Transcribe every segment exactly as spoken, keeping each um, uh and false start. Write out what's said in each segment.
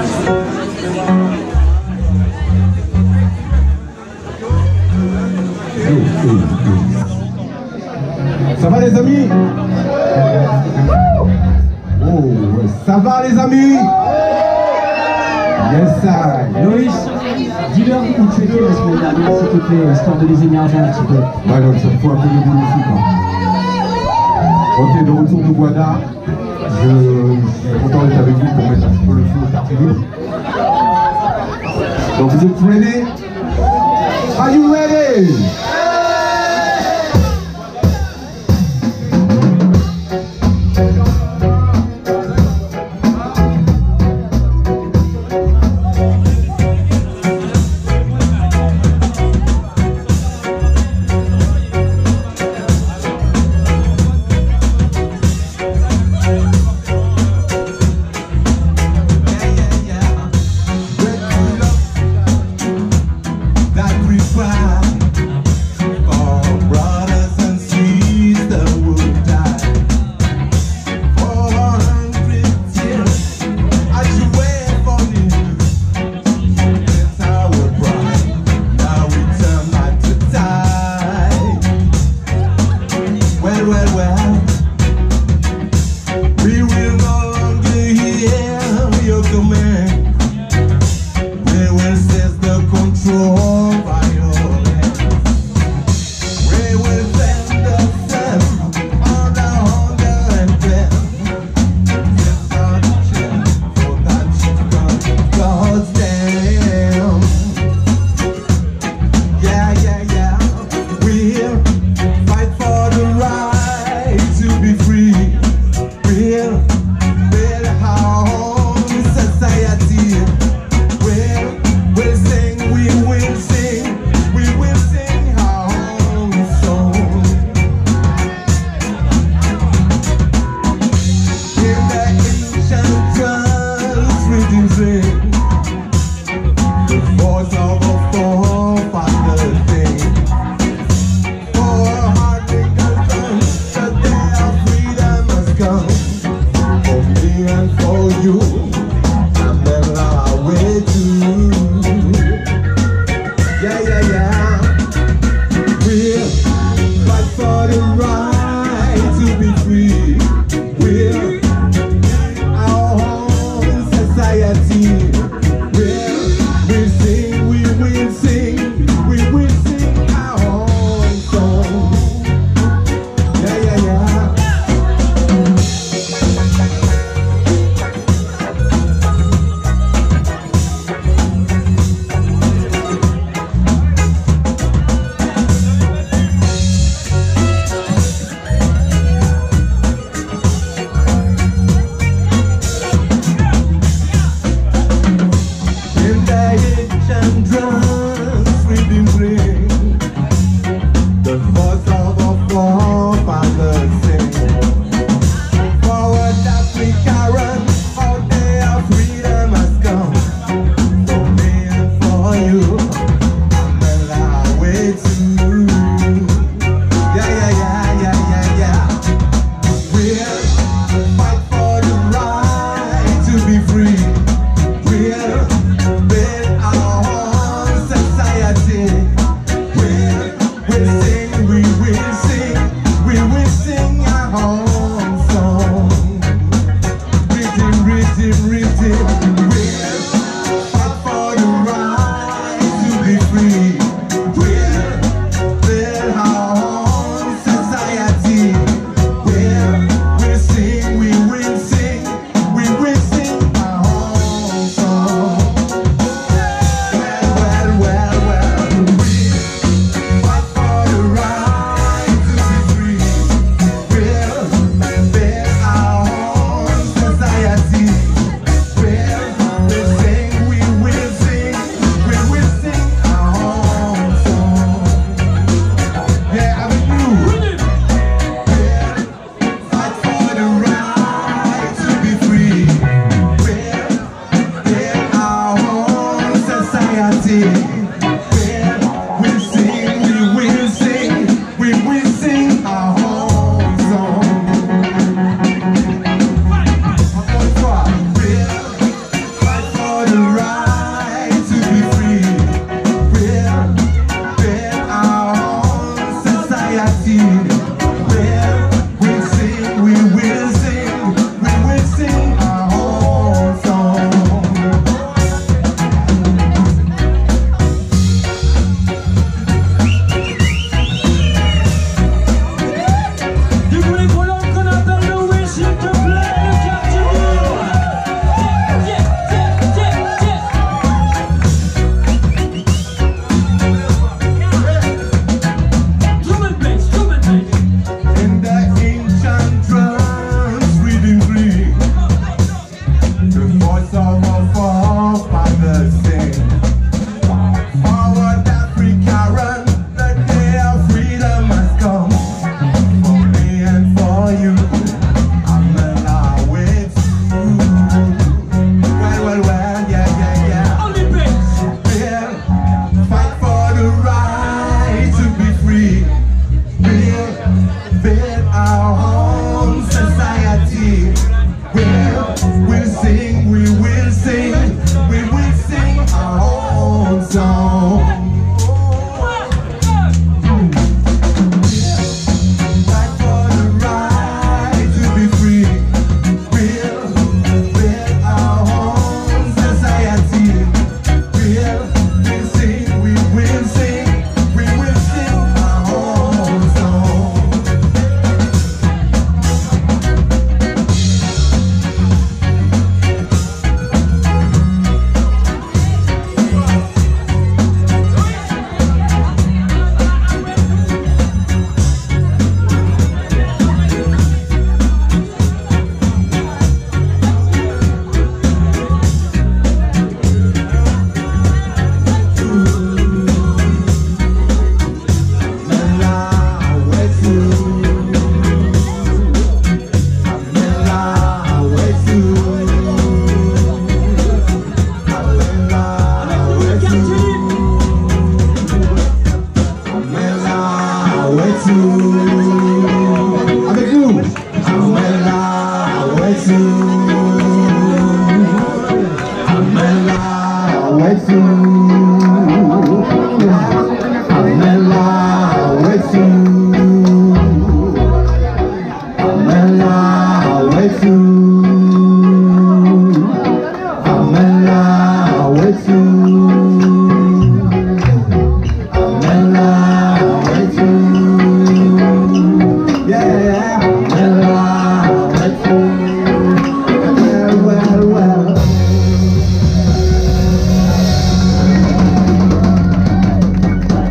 Ça va les amis? Oh, ça va les amis? Yes, I. Loïs, dis-leur où tu étais la semaine dernière, s'il te plaît, histoire de les énerver un petit peu. Ouais, donc ça me faut un peu de boulot aussi, quoi. Ok, de retour de Guada. Je suis content d'être avec vous pour mettre un petit peu le feu au parti libre. Donc vous êtes ready? Are you ready? song. Fight for the right to be free. Build, build our own society. Build, we sing, we will sing, we will sing our own song. Avec nous, Amela, Wetu, Amela, Wetu, Amela, Wetu, Amela, Wetu, Amela, Wetu.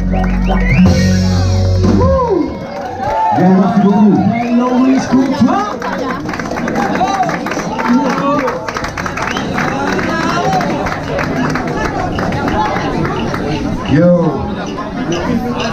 Hello, Miss Courtois.